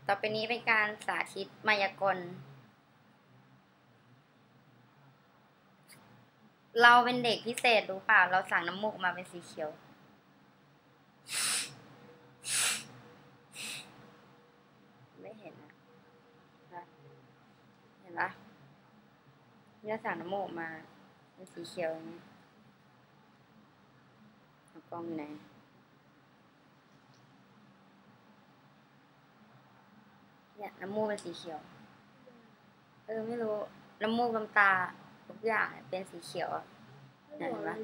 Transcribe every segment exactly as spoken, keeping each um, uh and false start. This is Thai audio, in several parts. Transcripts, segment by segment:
ต่อไปนี้เป็นการสาธิตมายากลเราเป็นเด็กพิเศษรู้เปล่าเราสั่งน้ำมูกมาเป็นสีเขียวไม่เห็นนะเห็นปะเนี่ยสั่งน้ำมูกมาเป็นสีเขียวอย่างนี้เอากล้องอยู่ไหนเนี่ยน้ำมูกเป็นสีเขียวเออไม่รู้น้ำมูกน้ำตาทุกอย่างเป็นสีเขียวเห็นปะ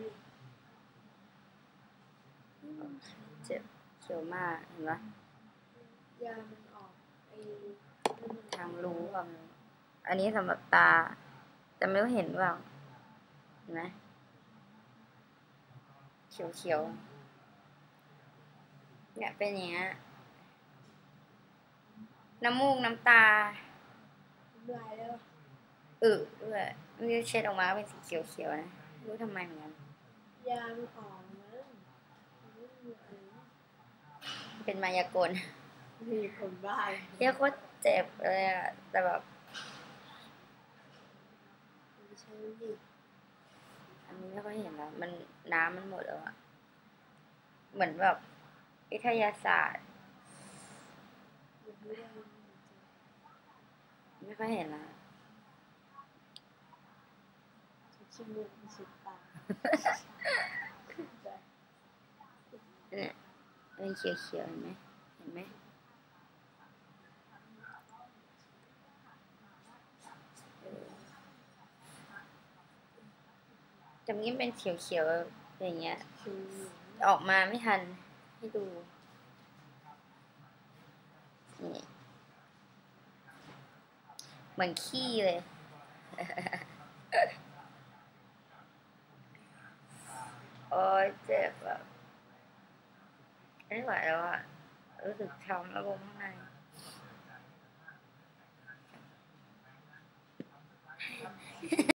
เจ็บเขียวมากเห็นปะยามันออกไอ้ทางรู้ความรู้อันนี้สำหรับตาแต่ไม่รู้เห็นเปล่าเห็นไหมเขียวเขียวเนี่ยเป็นอย่างเงี้ยน้ำมูกน้ำตาลายแล้วอึด้วยไม่รู้เช็ดออกมาเป็นสีเขียวเขียวนะรู้ทำไมเหมือนกันยามันออกมั้งเป็นมายากลมีคนบ้าเรียกว่าเจ็บเลยอะแต่แบบไม่ใช่ดิอันนี้ไม่ค่อยเห็นแล้วมันน้ำมันหมดแล้วอะเหมือนแบบวิทยาศาสตร์ไม่ค่อยเห็นแล้วชิมมือสุดตาเนี่ยเป็นเขียวเขียวเห็นไหมเห็นไหมจำนี้เป็นเขียวเขียวอย่างเงี้ยออกมาไม่ทันให้ดูนี่เหมือนขี้เลยโอ้ยเจ็บแบบไม่ไหวแล้วอ่ะรู้สึกช้ำระบมข้างใน